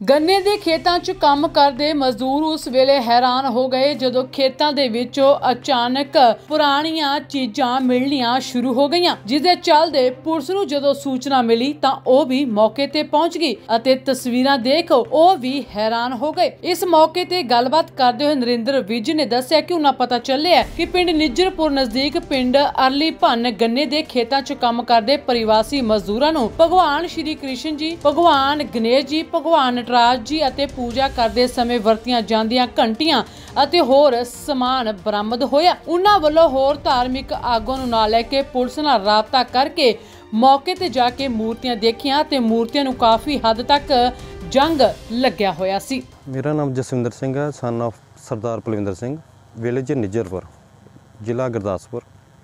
गन्ने ਦੇ ਖੇਤਾਂ 'ਚ ਕੰਮ ਕਰਦੇ ਮਜ਼ਦੂਰ ਉਸ ਵੇਲੇ ਹੈਰਾਨ ਹੋ ਗਏ ਜਦੋਂ ਖੇਤਾਂ ਦੇ ਵਿੱਚੋਂ ਅਚਾਨਕ ਪੁਰਾਣੀਆਂ ਚੀਜ਼ਾਂ ਮਿਲਣੀਆਂ ਸ਼ੁਰੂ ਹੋ ਗਈਆਂ, ਜਿਸ ਦੇ ਚੱਲਦੇ ਪੁਲਿਸ ਨੂੰ ਜਦੋਂ ਸੂਚਨਾ ਮਿਲੀ ਤਾਂ ਉਹ ਵੀ ਮੌਕੇ ਤੇ ਪਹੁੰਚ ਗਈ ਅਤੇ ਤਸਵੀਰਾਂ ਦੇਖ ਉਹ ਵੀ ਹੈਰਾਨ ਹੋ ਗਏ। ਇਸ ਮੌਕੇ ਤੇ ਗੱਲਬਾਤ ਕਰਦੇ ਹੋਏ ਨਰਿੰਦਰ ਵਿਜ ਨੇ ਦੱਸਿਆ ਕਿ ਉਹਨਾਂ ਪਤਾ ਚੱਲਿਆ ਕਿ ਪਿੰਡ ਨਿੱਜਰਪੁਰ ਨਜ਼ਦੀਕ ਪਿੰਡ ਅਰਲੀ ਭੰਨ ਗੰਨੇ ਦੇ ਖੇਤਾਂ 'ਚ ਕੰਮ ਕਰਦੇ ਪ੍ਰਵਾਸੀ ਮਜ਼ਦੂਰਾਂ ਨੂੰ ਭਗਵਾਨ ਸ਼੍ਰੀ ਕ੍ਰਿਸ਼ਨ ਜੀ, ਭਗਵਾਨ ਗਣੇਸ਼ ਜੀ, ਭਗਵਾਨ ਰਾਜ जी ਅਤੇ पूजा करते समय ਵਰਤੀਆਂ ਜਾਂਦੀਆਂ ਘੰਟੀਆਂ ਅਤੇ ਹੋਰ ਸਮਾਨ ਬਰਾਮਦ ਹੋਇਆ। ਉਹਨਾਂ ਵੱਲੋਂ ਹੋਰ ਧਾਰਮਿਕ ਆਗੂਆਂ ਨੂੰ ਨਾਲ ਲੈ ਕੇ ਪੁਲਿਸ ਨਾਲ ਰਾਬਤਾ ਕਰਕੇ ਮੌਕੇ ਤੇ ਜਾ ਕੇ ਮੂਰਤੀਆਂ ਦੇਖੀਆਂ ਤੇ ਮੂਰਤੀਆਂ ਨੂੰ ਕਾਫੀ ਹੱਦ ਤੱਕ ਜੰਗ ਲੱਗਿਆ ਹੋਇਆ ਸੀ। ਮੇਰਾ ਨਾਮ ਜਸਵਿੰਦਰ ਸਿੰਘ ਹੈ, son of Sardar Palwinder Singh, village Nijjarpur, ਜ਼ਿਲ੍ਹਾ ਗੁਰਦਾਸਪੁਰ।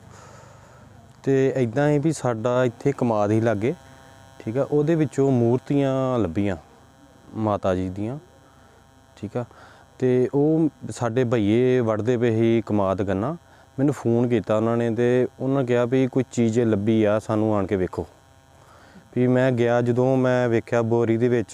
ਤੇ ਇਦਾਂ ਹੀ ਵੀ ਸਾਡਾ ਇੱਥੇ ਕਮਾਦ ਹੀ ਲਾਗੇ, ਠੀਕ ਆ, ਉਹਦੇ ਵਿੱਚੋਂ ਮੂਰਤੀਆਂ ਲੱਭੀਆਂ ਮਾਤਾ जी दियाँ, ठीक है। तो वो साढ़े भईए वढ़ते पे ही कमाद गन्ना, मैंने फोन किया उन्होंने, तो उन्होंने कहा भी कोई चीज़ लभी आ, सानू आन के वेखो। भी मैं गया, जो मैं वेख्या बोरी दे विच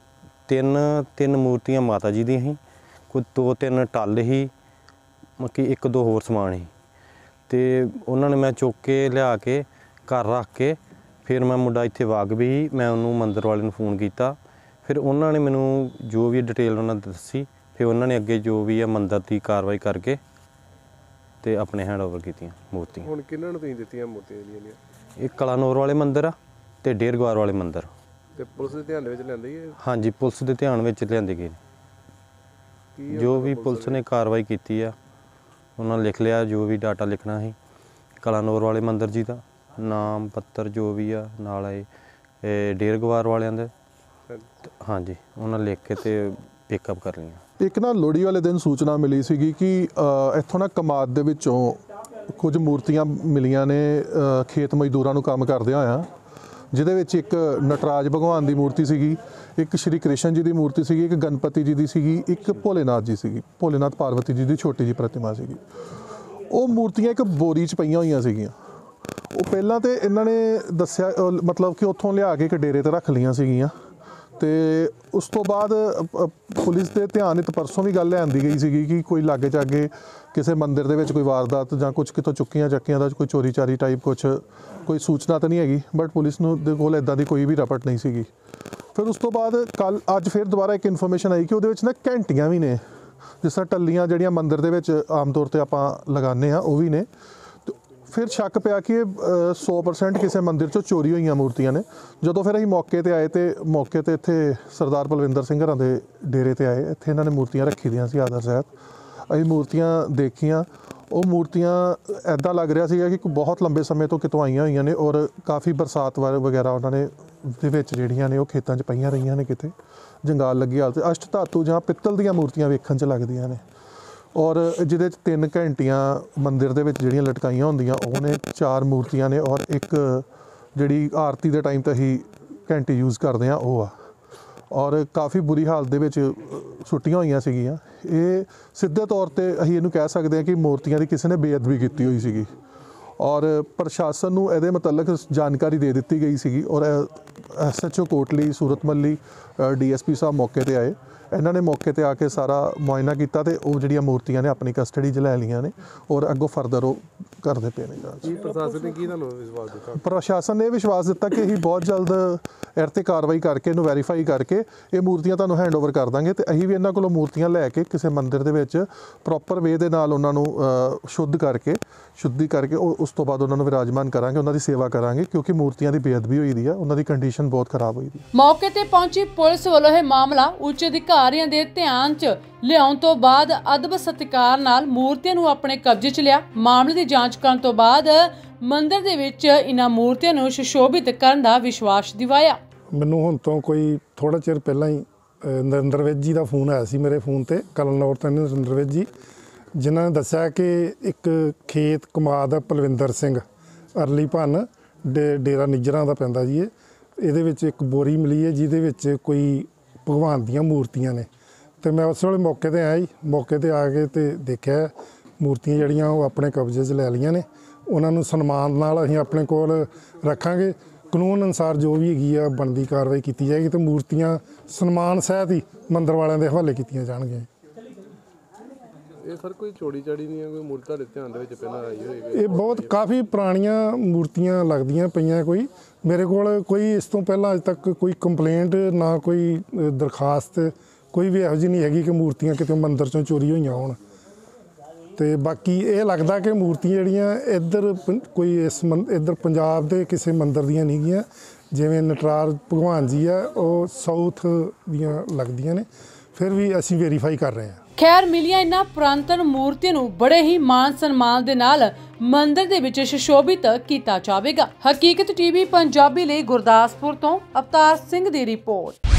तीन मूर्तियाँ माता जी दी ही, कोई 2-3 टल ही, मतलब एक दो होर समान ही। तो उन्होंने मैं चुक के लिया के घर रख के फिर मैं मुंडा इत्थे वाग भी, मैं उन्होंने मंदिर वाले नूं फोन किया। फिर उन्होंने मैनू जो भी डिटेल उन्होंने दसी, फिर उन्होंने अगे जो भी है मंदिर की कार्रवाई करके ते अपने हैंड ओवर कीतियां मूर्तियां। हुण किन्हां नूं तुसीं दित्तियां मूर्तियां जिहड़ियां? एक कलानौर वाले मंदिर आ ते डेरगवार वाले मंदिर। ते पुलिस दे ध्यान विच लिआंदी है? हाँ जी, पुलिस दे ध्यान विच लिआंदी गई। जो भी पुलिस ने कार्रवाई की है उन्होंने लिख लिया, जो भी डाटा लिखना है। कलानौर वाले मंदिर जी का नाम पत्तर जो भी आ नाल आए डेरगवार वालियां दे, हाँ जी, उन्होंने लिख के ते पिकअप कर लिया। एक ना लोहड़ी वाले दिन सूचना मिली सी कि इत्थों ना कमाद दे विचों कुछ मूर्तियां मिलियां ने खेत मजदूरां नूं काम करदिआं होइआं, जिहदे विच एक नटराज भगवान की मूर्ति सीगी, एक श्री कृष्ण जी की मूर्ति सीगी, एक गणपति जी की सीगी, एक भोलेनाथ जी सीगी, भोलेनाथ पार्वती जी की छोटी जी प्रतिमा सीगी। वो मूर्तियां एक बोरी च पईआं होईआं सीगीआं। वो पहलां ते इन्हां ने दस्सिआ मतलब कि उत्थों लिआ के एक डेरे ते रख लईआं सीगीआं। तो उस तो बाद पुलिस के ध्यान च परसों भी गल लिआंदी गई सी कि कोई लागे चागे किसी मंदिर दे विच कोई वारदात जां कुछ कितों चुक्कियां चक्कियां दा कोई चोरी चारी टाइप कुछ कोई सूचना तो नहीं हैगी, बट पुलिस दे कोल इदां दी कोई भी रपट नहीं सीगी। फिर उस तो बाद कल अज फिर दोबारा एक इन्फॉर्मेशन आई कि उहदे विच ना घंटियां भी ने, जिस तरह टल्लियां जिहड़ियां मंदिर दे विच आम तौर पर आपां लगाने आ वो भी ने। फिर शक पिया कि 100% किसी मंदिर चों चोरी हुई मूर्तियां ने। जो फिर असीं मौके ते आए तो मौके ते इत्थे सरदार बलविंदर सिंह हरां दे डेरे ते आए, इत्थे इन्हां ने मूर्तियां रखी दियां सी आदर सहित। असीं मूर्तियां देखियां, वो मूर्तियां ऐदां लग रहा सीगा कि बहुत लंबे समय तो कितों आईयां होईयां ने और काफ़ी बरसात वगैरह उन्होंने दे विच जिहड़ियां ने वो खेतां च पईयां रहीआं ने, किते जंगाल लगी हालत। अष्ट धातु जां पित्तल दीआं मूर्तियां वेखण च लगदियां ने और जिहदे 3 घंटियां मंदिर दे विच जिहड़ियां लटकाइयां होंदियां वो ने, 4 मूर्तियां ने और एक जिहड़ी आरती दे टाइम ते ही घंटी यूज़ करदे आ वो आ, और काफ़ी बुरी हालत दे विच सुट्टियां होईयां सीगियां। ये सीधे तौर ते असीं इहनूं कह सकदे हां कि मूर्तियां दी किसी ने बेअदबी कीती होई सीगी और प्रशासन नूं इहदे मुतलक जानकारी दे दित्ती गई सीगी और SHO कोटली सूरत मल्ली DSP साहब मौके ते आए। इन्हों ने मौके पर आके सारा मुआयना किया तो वो जिहड़ियां मूर्तियां ने अपनी कस्टडी च लै लियां ने और अगों फरदर वो करते पे ने। प्रशासन ने विश्वास दिता कि असीं बहुत जल्द इस ते कार्रवाई करके इहनूं वैरीफाई करके ये मूर्तियां तुहानूं हैंड ओवर कर देंगे। तो असीं भी इन्हां कोलों मूर्तियां लैके किसी मंदिर दे विच प्रॉपर वे दे नाल उन्हां नूं शुद्धि करके उस तो बाद उन्हां नूं विराजमान करांगे, उन्हां दी सेवा करांगे, क्योंकि मूर्तियां दी बेअदबी होई दी है, उन्हां दी कंडीशन बहुत खराब हुई दी। मौके ते पहुंची पुलिस वालों यह मामला उच्च अधिकारियों के ध्यान च लियाउण तो बाद अदब सत्कार नाल मूर्तियां नूं अपने कब्जे च लिया। मामले की जांच करन तो बाद मंदिर दे विच इन्हां मूर्तियां नूं सुशोभित करन दा विश्वास दिवाया। मैनूं हुण तो कोई थोड़ा चिर पहलां ही नरिंਦਰ विज जी का फोन आया सी मेरे फोन ते, कलनौर तो नरिंਦਰ विज जी, जिन्होंने दस्सिया कि एक खेत कमाद पलविंदर सिंह अरली भन डेरा निजरां दा पैंदा जी। ये एक बोरी मिली है जिहदे विच कोई भगवान दीआं मूर्तियां ने। तो मैं उस वेले मौके ते आया, मौके ते आके ते देखिया मूर्तियां जिहड़ियां वो अपने कब्जे च लै लियां ने। उन्हां नूं सन्मान नाल असीं अपने कोल रखांगे, ਕਾਨੂੰਨ ਅਨੁਸਾਰ ਜੋ ਵੀ ਹੈਗੀ ਆ ਬਣਦੀ ਕਾਰਵਾਈ ਕੀਤੀ ਜਾਏਗੀ ਤੇ ਮੂਰਤੀਆਂ ਸਨਮਾਨ ਸਹਿਤ ਹੀ ਮੰਦਰ ਵਾਲਿਆਂ ਦੇ ਹਵਾਲੇ ਕੀਤੀਆਂ ਜਾਣਗੀਆਂ। ਇਹ ਸਰ ਕੋਈ ਚੋਰੀ ਚਾੜੀ ਨਹੀਂ ਹੈ, ਕੋਈ ਮੂਰਤ ਤੁਹਾਡੇ ਧਿਆਨ ਦੇ ਵਿੱਚ ਪਹਿਲਾਂ ਆਈ ਹੋਏਗੀ? ਇਹ ਬਹੁਤ ਕਾਫੀ ਪੁਰਾਣੀਆਂ ਮੂਰਤੀਆਂ ਲੱਗਦੀਆਂ ਪਈਆਂ। ਕੋਈ ਮੇਰੇ ਕੋਲ ਕੋਈ ਇਸ ਤੋਂ ਪਹਿਲਾਂ ਅਜੇ ਤੱਕ ਕੋਈ ਕੰਪਲੇਂਟ ਨਾ ਕੋਈ ਦਰਖਾਸਤ ਕੋਈ ਵੀ ਇਹੋ ਜਿਹੀ ਨਹੀਂ ਹੈਗੀ ਕਿ ਮੂਰਤੀਆਂ ਕਿਤੇ ਮੰਦਰ ਚੋਂ ਚੋਰੀ ਹੋਈਆਂ ਹੋਣ। ਤੇ ਬਾਕੀ ਇਹ ਲੱਗਦਾ ਕਿ ਮੂਰਤੀਆਂ ਜਿਹੜੀਆਂ ਇੱਧਰ ਕੋਈ ਇੱਧਰ ਪੰਜਾਬ ਦੇ ਕਿਸੇ ਮੰਦਰ ਦੀਆਂ ਨਹੀਂ ਗੀਆਂ। ਜਿਵੇਂ ਨਟਰਾਜ ਭਗਵਾਨ ਜੀ ਆ ਉਹ ਸਾਊਥ ਦੀਆਂ ਲੱਗਦੀਆਂ ਨੇ, ਫਿਰ ਵੀ ਅਸੀਂ ਵੈਰੀਫਾਈ ਕਰ ਰਹੇ ਹਾਂ। ਖੈਰ ਮਿਲੀਆਂ ਇਹਨਾਂ ਪੁਰਾਤਨ ਮੂਰਤੀਆਂ ਨੂੰ ਬੜੇ ਹੀ ਮਾਨ ਸਨਮਾਨ ਦੇ ਨਾਲ ਮੰਦਿਰ ਦੇ ਵਿੱਚ ਸੁਸ਼ੋਭਿਤ ਕੀਤਾ ਜਾਵੇਗਾ। ਹਕੀਕਤ ਟੀਵੀ ਪੰਜਾਬੀ ਲਈ ਗੁਰਦਾਸਪੁਰ ਤੋਂ ਅਵਤਾਰ ਸਿੰਘ ਦੀ ਰਿਪੋਰਟ।